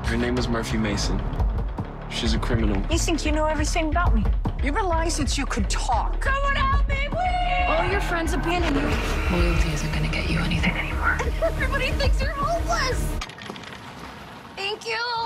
Her name is Murphy Mason. She's a criminal. You think you know everything about me? You realize that you could talk. Someone help me, please! All your friends abandon you. Loyalty isn't gonna get you anything anymore. Everybody thinks you're hopeless. Thank you.